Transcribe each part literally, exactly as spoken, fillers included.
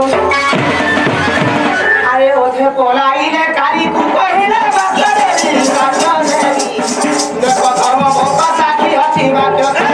अरे ओथे पोलाइले कारी को कहिले बाकरे बाकरे देखो धर्म भोका साखी अछि बाकरे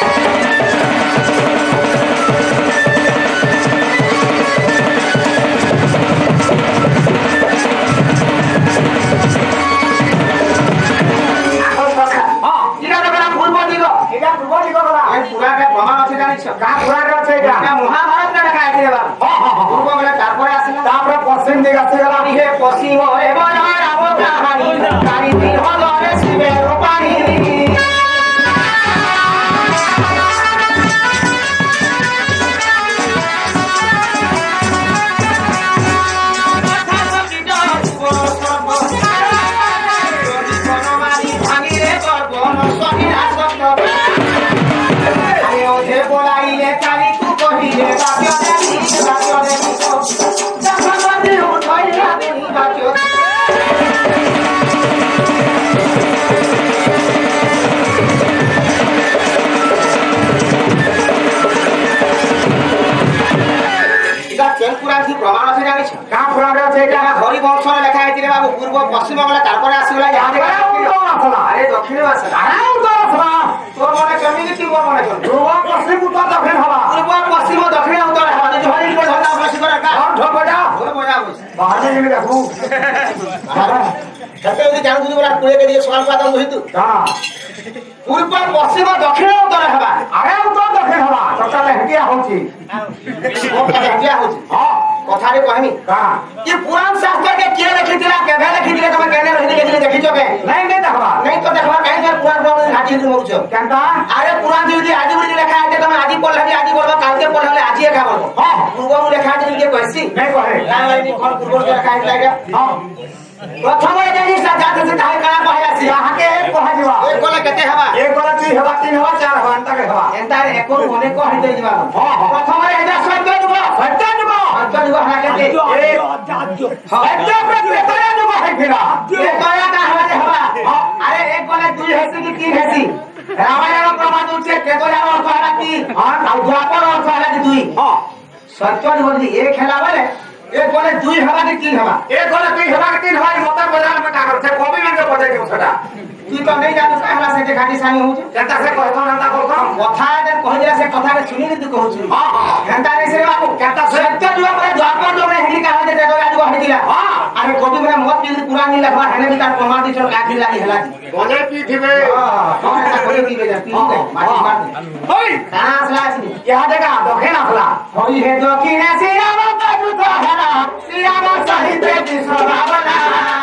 महाभारत में लिखा है पूर्व बेले तारपरे आसिला तापर पश्चिम दिग आसिला हे पश्चिम एवं राम कहानी कारी दिन हलरे शिवे रूपानी प्रमाण से जानिछ का पुराण रे एटा हरिवंश रे लिखा है बाबू पूर्व पश्चिम बंगाल तारपरे आसीला यहां देखा अरे दक्षिण आसला अरे उत्तर आसला तोर माने कमी की मोर माने पूर्व पश्चिम उत्तर दक्षिण हवा पूर्व पश्चिम दक्षिण उत्तर हवा जो हरि को धरना बस कर का ढो बजा ढो बजा बाहर में देखू जते यदि जानू तू बोला कुळे के दिए सवाल पादन होइतु हां पूर्व पश्चिम दक्षिण उत्तर हवा अरे उत्तर दक्षिण हवा टोटल हेटिया होची हेटिया होची हां कथारे कहमी का ये पुराण शास्त्र के के लिखितिला केभे लिखितिले तमे केने रहि के देखिचो के नहीं नहीं देखबा नहीं तो देखबा काहे जे पुराण बोल हाजी मरुछो केनता अरे पुराण यदि आदि बुढ़ी लिखा है तमे आदि पढ़ले भी आदि बोलबा काल के पढ़ले आजि एका बोलबो हां पूर्व में लिखा है के कहसी नहीं कहे काहे नहीं कोन पूर्व के लिखा है हां प्रथम एजेंसी जात से काहे करा कहयासी यहां के कह दिबा एक कोला केते हवा एक कोला तीन हवा तीन हवा चार हवा अंत के हवा एंता एको मने कहि दे दिबा हां प्रथम एजेंसी सत्य दिबा सत्य दिबा सत्य दिबा हना केते एक सत्य प्रत्यय दिबा है फिरा एक कोला का हवा हवा अरे एक कोला दुई हेसी की तीन हेसी रामायण प्रमाण उठे केतोला अर्थ हला की हां द्वापर अर्थ हला की दुई हां सत्य दिबा एक हेला बोले एक बोले दुई हवा की तीन हवा एक बोले दुई हवा की तीन हवा मतलब बाजार में का करथे कॉपी में के पढ़े के छटा तू तो नहीं जानू कहला से जे घाटी सानी होछ केता से कहतो नंदा करतो कथा जे कहि दिला से कथा के सुनी तू कहछ हां हां घंटा रे से बाबू केता से सत्य जुआ पर द्वापर जो में हेली का जे देखो आज कहि दिला हां अरे कॉपी में मत भी पुरान नहीं लिखवा हेने भी तार प्रमाण दी चल आखिर लागी हला बोले पी थिबे हां ऐसा कोई भी बेजा पी दे माटी मार दे ओए कहां असला छी यहां देखा दक्षिण असला होई हे दक्षिण से राम बाबू तो हला श्री राम सहित विश्व भावना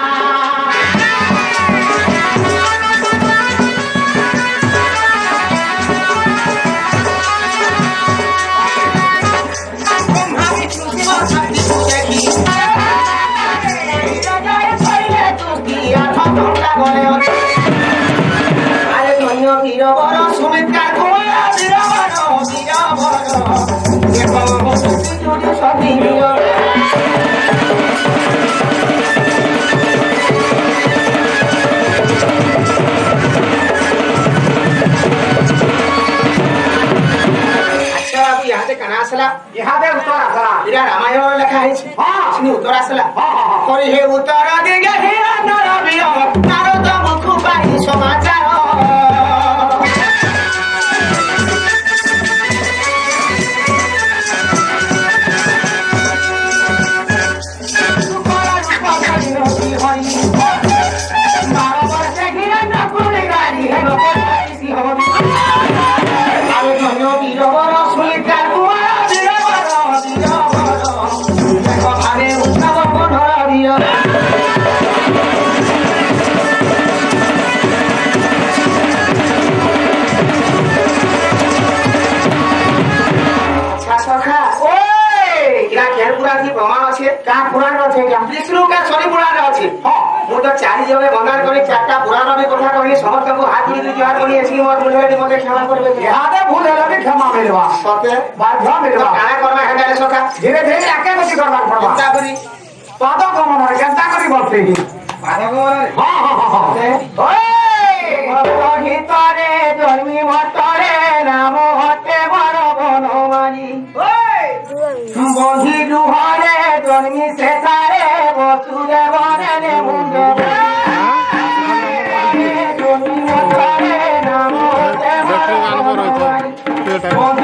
अरे धन्य वीर वर सुमित्रा कुमार वीर वर वीर वर देखो बसुति जोड़ी सती वीर यहाँ से कना आसला यहाँ से उत्तर आसला इरा रामायण लिखा है हां इसने उत्तर आसला हां हां कोई हे उत्तर दिगे हे नर वीर नारद मुख पाई समाचार विष्णु का शनि पुराण अच्छे हां मु तो चारि जगह बंगाल करे चारटा पुराण में कथा कहली समस्त को हाथ जोड़ी जोहार करी एसी मोर मुंडे मते क्षमा करबे यादे भूल होला भी क्षमा मिलवा सते बाध्य मिलवा काना करना है जाने सका धीरे धीरे आके बसी करबा पड़बा चिंता करी पाद कमन रे चिंता करी बसे की पाद कमन हां हां हां ओए भक्त हितरे धर्मी भटरे नाम हते बर बनमानी ओए বন্ধি দুহরে জন্মি শেষারে বসুরে বনে মুন্ড জন্মি নাম